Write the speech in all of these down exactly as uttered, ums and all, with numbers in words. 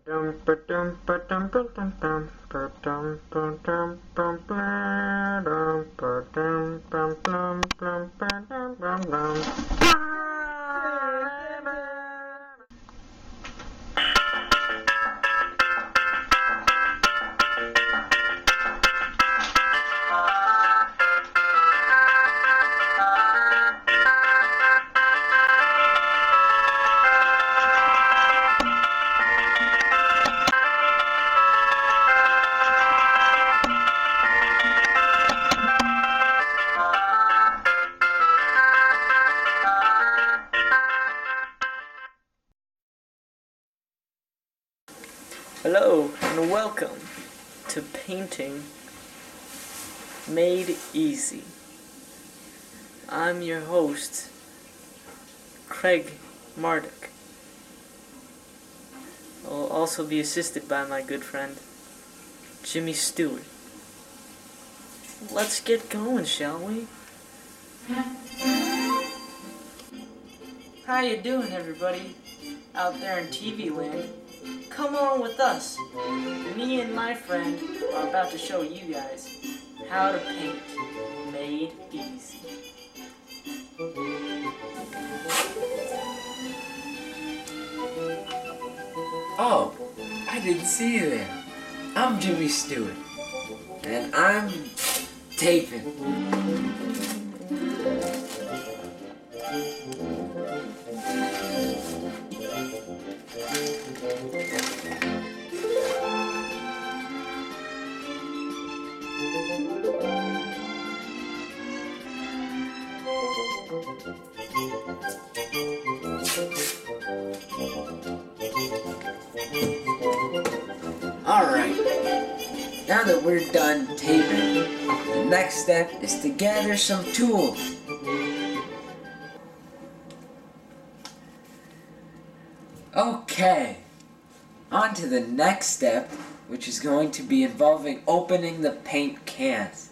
Hello and welcome to Painting Made Easy. I'm your host, Craig Marduk. I'll also be assisted by my good friend, Jimmy Stewart. Let's get going, shall we? How you doing, everybody out there in T V land? Come on with us. Me and my friend are about to show you guys how to paint made easy. Oh, I didn't see you there. I'm Jimmy Stewart. And I'm taping. Alright, now that we're done taping, the next step is to gather some tools. Okay, on to the next step, which is going to be involving opening the paint cans.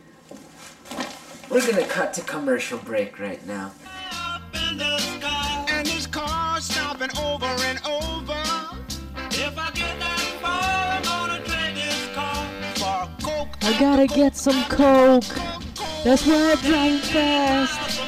We're gonna cut to commercial break right now. Up in the sky, and his car stopping over and over. If I get that far, I'm gonna trade this car for a Coke. I gotta get some Coke. That's why I'm driving fast.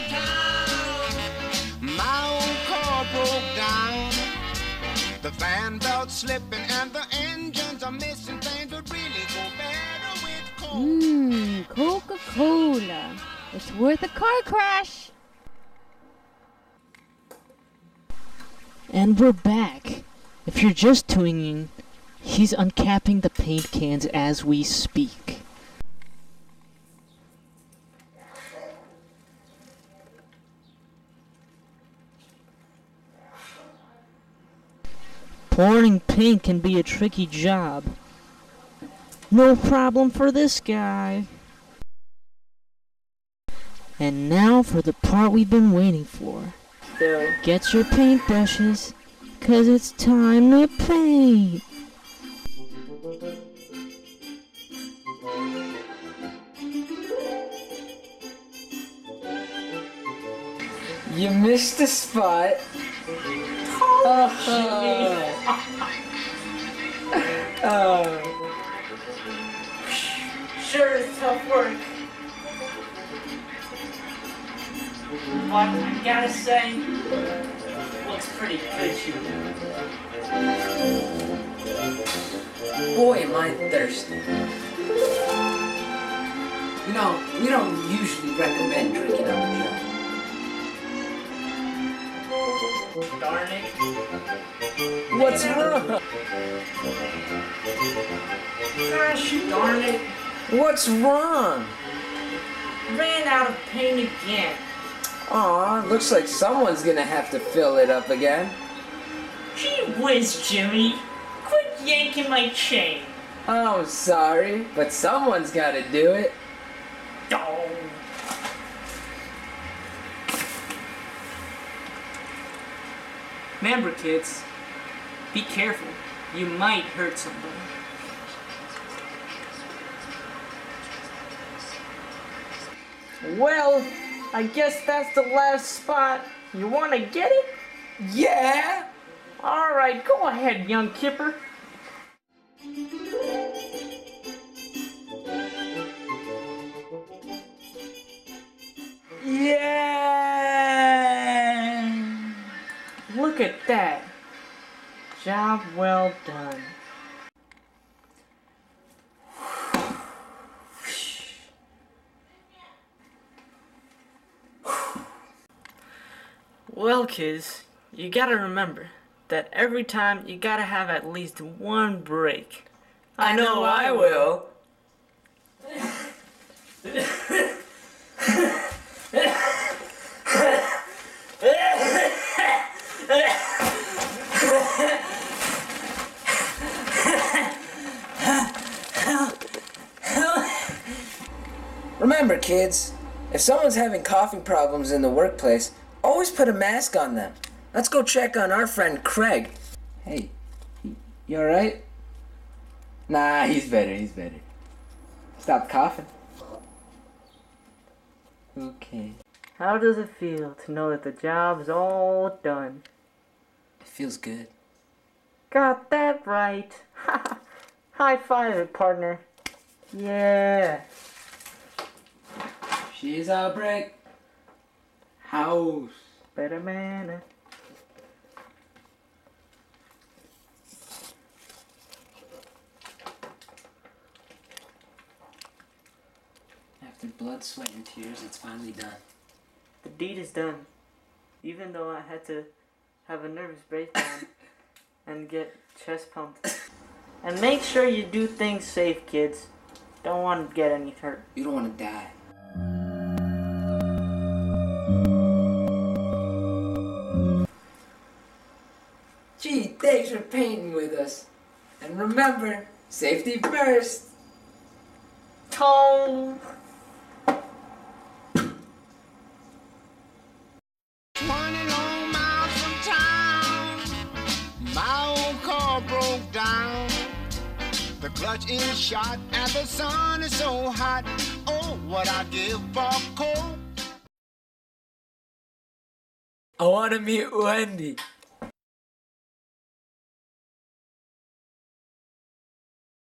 My old car broke down. The fan belt's slipping and the engines are missing. Things would really go better with Coke. Mmm, Coca-Cola. It's worth a car crash. And we're back. If you're just tuning in, he's uncapping the paint cans as we speak. Pouring paint can be a tricky job. No problem for this guy. And now for the part we've been waiting for. So, Get your paintbrushes, 'cause it's time to paint. You missed a spot. Oh, oh. sure it's tough work. But I gotta say, looks pretty good, you. Boy, am I thirsty. You know, we don't usually recommend drinking on the job. Darn it. What's wrong? Gosh darn it. What's wrong? Ran out of paint again. Aw, looks like someone's gonna have to fill it up again. Gee whiz, Jimmy. Quit yanking my chain. Oh, I'm sorry, but someone's gotta do it. Oh. Remember, kids, be careful. You might hurt somebody. Well, I guess that's the last spot. You want to get it? Yeah! Alright, go ahead, young kipper. that. Job well done. Well, kids, you gotta remember that every time you gotta have at least one break. I know I will. Remember, kids, if someone's having coughing problems in the workplace, always put a mask on them. Let's go check on our friend Craig. Hey, you alright? Nah, he's better, he's better. Stop coughing. Okay. How does it feel to know that the job's all done? It feels good. Got that right. High five it, partner. Yeah. She's a brick house. Better man. After blood, sweat, and tears, it's finally done. The deed is done. Even though I had to have a nervous breakdown and get chest pumped. And make sure you do things safe, kids. Don't want to get any hurt. You don't want to die. Gee, thanks for painting with us. And remember, safety first. Tone. twenty long miles from town, my old car broke down. The clutch is shot and the sun is so hot. Oh, what I give for cold. I want to meet Wendy.